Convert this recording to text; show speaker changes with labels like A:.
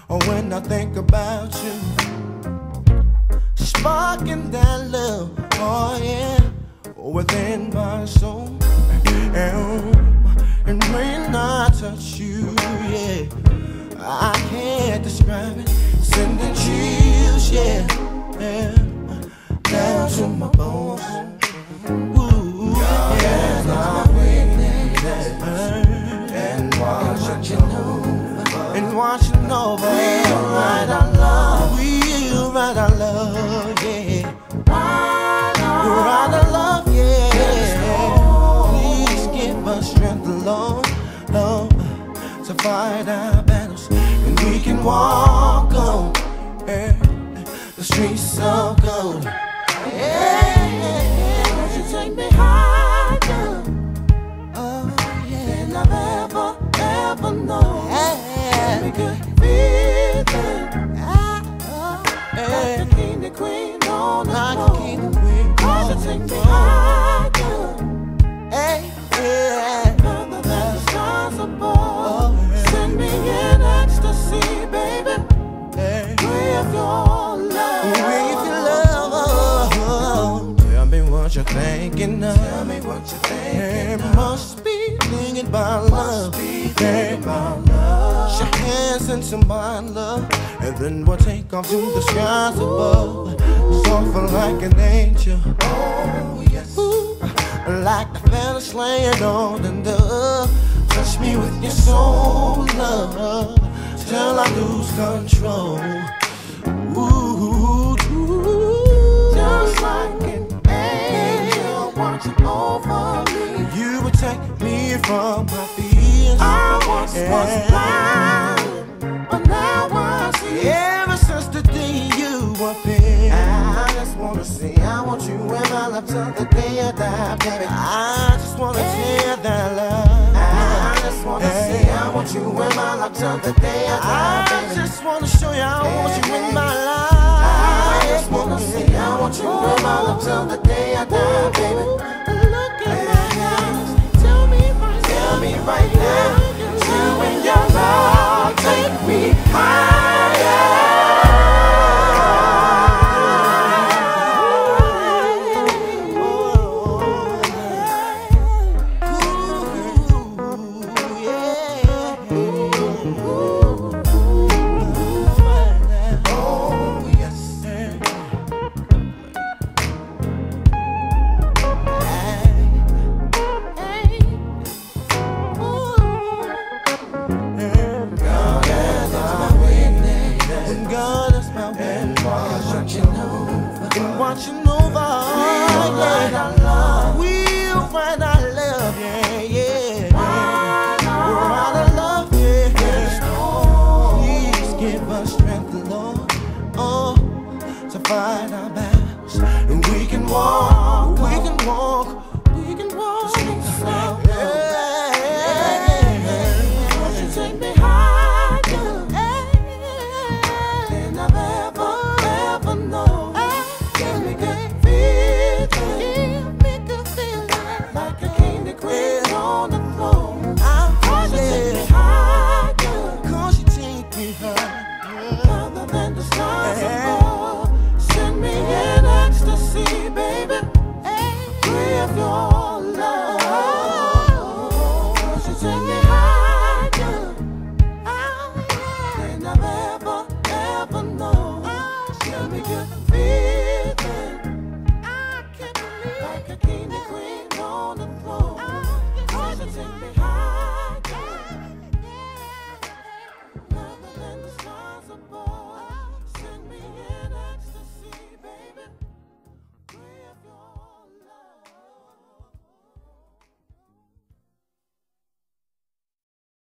A: Oh, when I think about you, sparking that love, oh yeah, within my soul. And when I touch you, yeah, I can't describe it. Sending chills, yeah, yeah, down to my bones. Ooh, yeah, my weakness, and watching over. We'll write our love. We'll write our love, yeah. Write our love, yeah. Please give us strength, Lord, to fight our battles, and we can walk on the streets of gold. Yeah, won't you take me higher? Oh, yeah, than I've ever known. Let me good feeling. Like a king and queen on the throne. Won't you take me higher? Further than the stars above. Send me in ecstasy, baby. With your love. With your love. Tell me what you're thinking of. Tell me what you're thinking of. Must be thinking about love. Shake hands into my love, and then we'll take off to the skies above. Soft like an angel. Oh yes. Ooh, like the feather slaying on the dove. Touch me with your soul, love, till I lose control. Ooh, just like an angel watching over me. You protect me from my fears. I once was blind, but now I see. Ever since the day you appeared, I just wanna see. I want you in my life till the day I die, baby. I just wanna share that love. I just wanna see. I want you in my life till the day I die, baby. I just wanna show you I want you in my life. I just wanna see. I want you in my life till the day I die, baby. Look at my eyes. Tell me right now. You and your love take me higher. Watching over, yeah. We'll find our love, yeah, yeah. We'll find our love, yeah. Please give us strength, Lord, to fight our battles, and we can walk